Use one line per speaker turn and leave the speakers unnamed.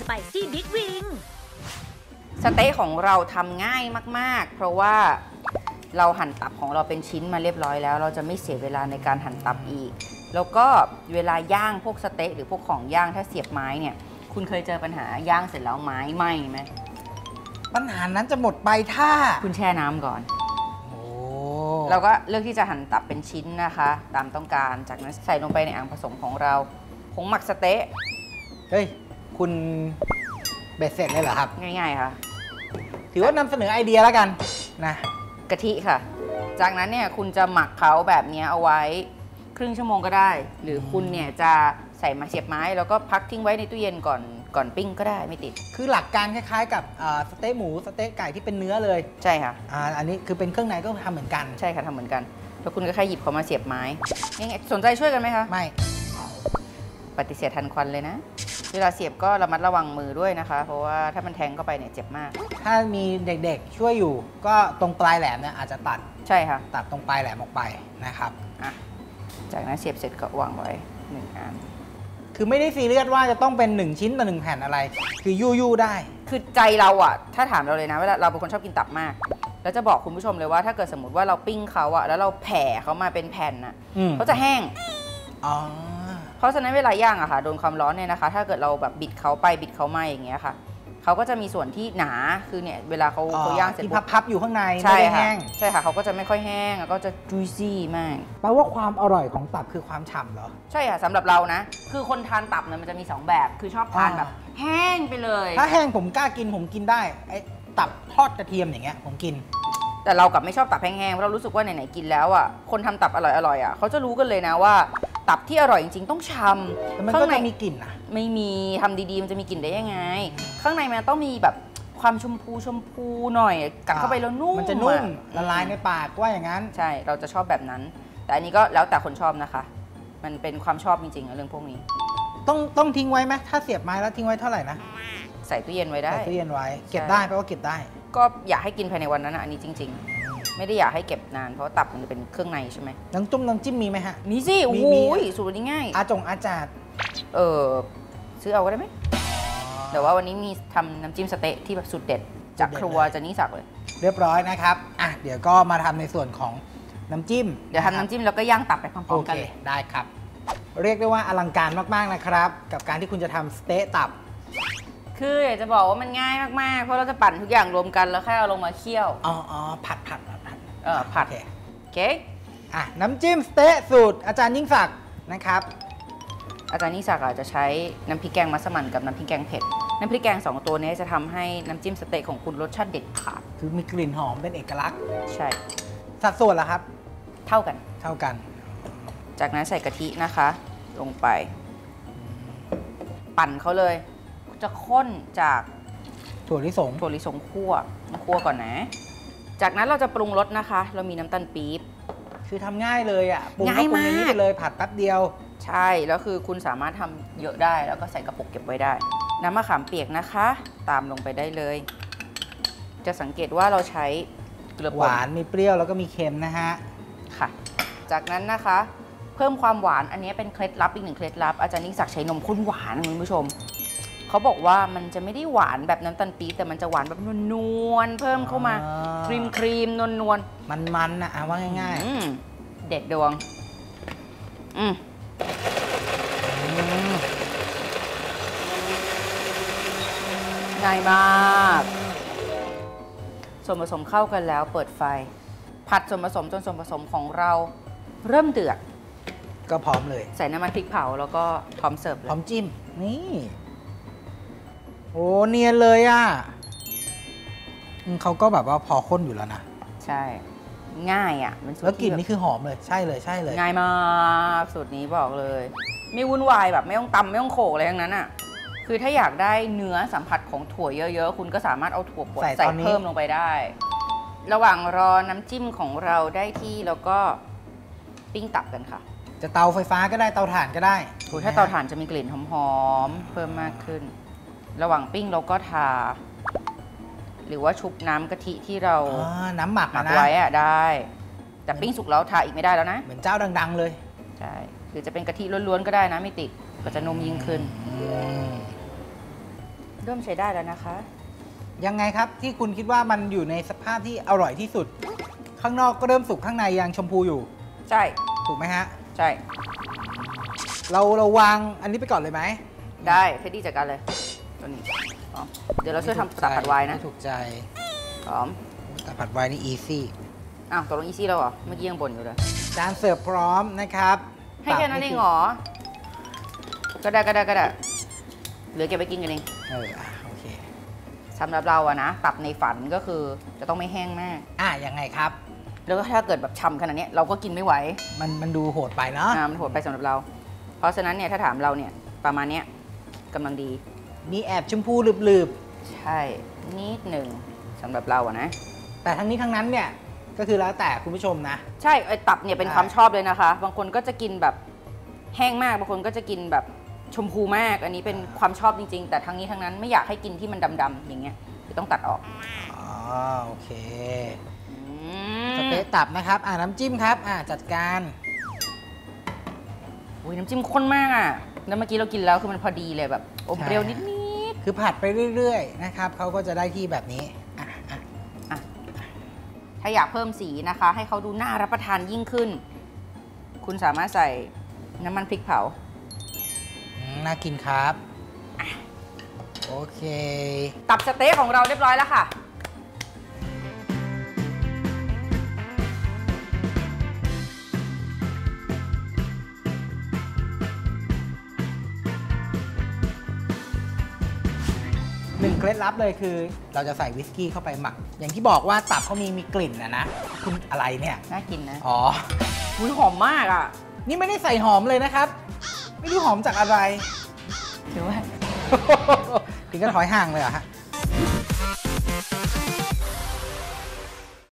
Spicy Big Wing
สเต๊ะของเราทำง่ายมากๆเพราะว่าเราหั่นตับของเราเป็นชิ้นมาเรียบร้อยแล้วเราจะไม่เสียเวลาในการหั่นตับอีกแล้วก็เวลาย่างพวกสเต๊ะหรือพวกของย่างถ้าเสียบไม้เนี่ยคุณเคยเจอปัญหาย่างเสร็จแล้วไม้ไหม้ไหม
ปัญหานั้นจะหมดไปถ้า
คุณแช่น้ำก่อนเราก็เลือกที่จะหั่นตับเป็นชิ้นนะคะตามต้องการจากนั้นใส่ลงไปในอ่างผสมของเราผงหมักสเต๊ะ
เฮ้ยคุณเบ็ดเสร็จเลยเหรอครับ
ง่ายๆค่ะ
ถือว่านำเสนอไอเดียแล้วกันนะ
กะทิค่ะจากนั้นเนี่ยคุณจะหมักเขาแบบนี้เอาไว้ครึ่งชั่วโมงก็ได้หรือคุณเนี่ยจะใส่มาเสียบไม้แล้วก็พักทิ้งไว้ในตู้เย็นก่อนปิ้งก็ได้ไม่ติด
คือหลักการคล้ายๆกับสเต๊ะหมูสเต๊ะไก่ที่เป็นเนื้อเลย
ใช่ค่ะ
อันนี้คือเป็นเครื่องในก็ทำเหมือนกัน
ใช่ค่ะทำเหมือนกันแล้วคุณก็แค่หยิบเขามาเสียบไม้ง่ายๆสนใจช่วยกันไหมคะ
ไม่
ปฏิเสธทันควันเลยนะเวลาเสียบก็ระมัดระวังมือด้วยนะคะเพราะว่าถ้ามันแทงเข้าไปเนี่ยเจ็บมาก
ถ้ามีเด็กๆช่วยอยู่ก็ตรงปลายแหลมเนี่ยอาจจะตัด
ใช่ค่ะ
ตัดตรงปลายแหลมออกไปนะครับ
จากนั้นเสียบเสร็จก็วางไว้1 อัน
คือไม่ได้ซีเรียสว่าจะต้องเป็น1ชิ้นต่อ1แผ่นอะไรคือยู่ได้
คือใจเราอะถ้าถามเราเลยนะเวลาเราเป็นคนชอบกินตับมากแล้วจะบอกคุณผู้ชมเลยว่าถ้าเกิดสมมติว่าเราปิ้งเขาอะแล้วเราแผ่เขามาเป็นแผ่นอะเขาจะแห้งเพราะฉะนั้นเวลาย่างอะค่ะโดนความร้อนเนี่ยนะคะถ้าเกิดเราแบบบิดเขาไปบิดเขามาอย่างเงี้ยค่ะเขาก็จะมีส่วนที่หนาคือเนี่ยเวลาเขาย่างเสร็จ
ที่พับอยู่ข้างใน
ไม่ได้แห้งใช่ค่ะเขาก็จะไม่ค่อยแห้งแล้วก็จะ juicy มาก
แปลว่าความอร่อยของตับคือความฉ่ำเหรอ
ใช่ค่ะสำหรับเรานะคือคนทานตับเนี่ยมันจะมี2แบบคือชอบทานแบบแห้งไปเลย
ถ้าแห้งผมกล้ากินผมกินได้ไอ้ตับทอดกระเทียมอย่างเงี้ยผมกิน
แต่เรากับไม่ชอบตับแห้งๆเพราะเรารู้สึกว่าไหนๆกินแล้วอ่ะคนทำตับอร่อยๆอ่ะเขาจะรู้กันเลยนะว่าตับที่อร่อยจริงๆต้องฉ่ำ
แต่มันก็จะมีกลิ่นนะ
ไม่มีทำดีๆมันจะมีกลิ่นได้ยังไงข้างในมันต้องมีแบบความชมพูหน่อยกัดเข้าไปแล้วนุ่ม
มันจะนุ่มละลายในปากว่าอย่างนั้น
ใช่เราจะชอบแบบนั้นแต่อันนี้ก็แล้วแต่คนชอบนะคะมันเป็นความชอบจริงๆเรื่องพวกนี้
ต้องทิ้งไว้ไหมถ้าเสียบไม้แล้วทิ้งไว้เท่าไหร่นะ
ใส่ตู้เย็นไว้ได้
ใส่ตู้เย็นไว้เก็บได้แปลว่าเก็บได้
ก็อยากให้กินภายในวันนั้นอันนี้จริงๆไม่ได้อยากให้เก็บนานเพราะตับมันจะเป็นเครื่องในใช่ไหม
น้ำจิ้มมีไหมฮะ
มีสิโอ้ยสูตรนี้ง่าย
อาจารย์
ซื้อเอาก็ได้ไหมแต่ว่าวันนี้มีทำน้ำจิ้มสเต๊ะที่แบบสุดเด็ดจากครัวจะนี่สักเลย
เรียบร้อยนะครับเดี๋ยวก็มาทำในส่วนของน้ำจิ้ม
เดี๋ยวทำน้ำจิ้มแล้วก็ย่างตับไปพร้อมๆกันเลย
ได้ครับเรียกได้ว่าอลังการมากๆนะครับกับการที่คุณจะทำสเต๊ะตับ
คืออยากจะบอกว่ามันง่ายมากๆเพราะเราจะปั่นทุกอย่างรวมกันแล้วแค่เอาลงมาเคี่ยว
ผัด
ผัดโอเค
น้ำจิ้มสเต๊ะสูตรอาจารย์ยิ่งศักดิ์นะครับ
อาจารย์ยิ่งศักดิ์จะใช้น้ำพริกแกงมัสมั่นกับน้ำพริกแกงเผ็ดน้ำพริกแกง2ตัวนี้จะทำให้น้ำจิ้มสเต๊ะของคุณรสชาติเด็ดขาด
คือมีกลิ่นหอมเป็นเอกลักษณ์
ใช่
สัดส่วนล่ะครับ
เท่ากัน
จาก
นั้นใส่กะทินะคะลงไปปั่นเขาเลยจะข้นจาก
ถั่วลิสง
คั่วก่อนนะจากนั้นเราจะปรุงรสนะคะเรามีน้ำตาลปี๊บ
คือทำง่ายเลยปรุงในนี้ไปเลยผัดแป๊บเดียว
ใช่แล้วคือคุณสามารถทำเยอะได้แล้วก็ใส่กระปุกเก็บไว้ได้น้ำมะขามเปียกนะคะตามลงไปได้เลยจะสังเกตว่าเราใช้เกลือป่น
หวานมีเปรี้ยวแล้วก็มีเค็มนะฮะ
ค่ะจากนั้นนะคะเพิ่มความหวานอันนี้เป็นเคล็ดลับอีก1เคล็ดลับอาจารย์ยิ่งศักดิ์ใช้นมข้นหวานคุณผู้ชมเขาบอกว่ามันจะไม่ได้หวานแบบน้ำตาลปี๊บแต่มันจะหวานแบบนวลๆเพิ่มเข้ามาครีมนวล
มันนะว่าง่าย
ๆเด็ดดวงง่ายมากส่วนผสมเข้ากันแล้วเปิดไฟผัดส่วนผสมจนส่วนผสมของเราเริ่มเดือด
ก็พร้อมเลย
ใส่น้ำมันพริกเผาแล้วก็พร้อมเสิร์ฟ
พร้อมจิ้มนี่โอ้เนียนเลยเขาก็แบบว่าพอข้นอยู่แล้วนะ
ใช่ง่าย
แล้วกลิ่นนี่คือหอมเลยใช่เลย
ง่ายมากสูตรนี้บอกเลยไม่วุ่นวายแบบไม่ต้องตำไม่ต้องโขลกอะไรทั้งนั้นคือถ้าอยากได้เนื้อสัมผัสของถั่วเยอะๆคุณก็สามารถเอาถั่วบดใส่เพิ่มลงไปได้ระหว่างรอน้ำจิ้มของเราได้ที่แล้วก็ปิ้งตับกันค่ะ
จะเตาไฟฟ้าก็ได้เตาถ่านก็ได้
ถ้าเตาถ่านจะมีกลิ่นหอมๆเพิ่มมากขึ้นระหว่างปิ้งเราก็ทาหรือว่าชุบน้ำกะทิที่เรา
น้ำหมัก
ไว้ได้แต่ปิ้งสุกแล้วทาอีกไม่ได้แล้วนะ
เหมือนเจ้าดังๆเลย
ใช่หรือจะเป็นกะทิล้วนๆก็ได้นะไม่ติดก็จะนุ่มยิ่งขึ้นเริ่มใช้ได้แล้วนะคะ
ยังไงครับที่คุณคิดว่ามันอยู่ในสภาพที่อร่อยที่สุด ข้างนอกก็เริ่มสุกข้างในยังชมพูอยู่
ใช่
ถูกไหมฮะ
ใช่
เราวางอันนี้ไปก่อนเลยไหม
ได้เทดดี้จัดการเลยตัวนี้พร้อมเดี๋ยวเราช่วยทำตับผัดไวน์นะ
ไม่ถูกใจ
พร้อม
ตับผัดไวน์นี่อีซี่
อ้าวตกลงอีซี่แล้วเหรอเมื่อกี้ยังบ่นอยู่เลย
จานเสิร์ฟพร้อมนะครับ
ให้แค่นั้นเองเหรอก็ได้เหลือเก็บไปกินกันเอง
โอเค
สำหรับเราอะนะตับในฝันก็คือจะต้องไม่แห้งมาก
ยังไงครับ
แล้วก็ถ้าเกิดแบบช่ำขนาดนี้เราก็กินไม่ไหว
มันดูโหดไปเนาะ
มันโหดไปสำหรับเรา เพราะฉะนั้นเนี่ยถ้าถามเราเนี่ยประมาณเนี้ยกำลังดี
มีแอบชมพูหลืบ
ใช่นิดหนึ่งสำหรับเราอะนะ
ๆแต่ทั้งนี้ทั้งนั้นเนี่ยก็คือแล้วแต่คุณผู้ชมนะ
ใช่ไอ้ตับเนี่ยเป็นความชอบเลยนะคะ บางคนก็จะกินแบบแห้งมากบางคนก็จะกินแบบชมพูมากอันนี้เป็นความชอบจริงๆ แต่ทั้งนี้ทั้งนั้นไม่อยากให้กินที่มันดำๆอย่างเงี้ยคือต้องตัดออก
โอเคสเต๊ะตับนะครับน้ำจิ้มครับจัดการ
อุ้ยน้ำจิ้มข้นมากอ่ะแล้วเมื่อกี้เรากินแล้วคือมันพอดีเลยแบบอมเปรี้ยวนิด
คือผัดไปเรื่อยๆนะครับเขาก็จะได้ที่แบบนี้
ๆถ้าอยากเพิ่มสีนะคะ ให้เขาดูน่ารับประทานยิ่งขึ้น คุณสามารถใส่น้ำมันพริกเผา
น่ากินครับ โอเค
ตับสเต๊กของเราเรียบร้อยแล้วค่ะ
หนึ่งเคล็ดลับเลยคือเราจะใส่วิสกี้เข้าไปหมัก อย่างที่บอกว่าตับเขามีกลิ่นนะคุณอะไรเนี่ย
น่ากินนะ
อุ้
ยหอมมากอ่ะ
นี่ไม่ได้ใส่หอมเลยนะครับ ไม่รู้หอมจากอะไร
ถือว่า
ถึงก็ถอยห่างเลยเหรอฮะ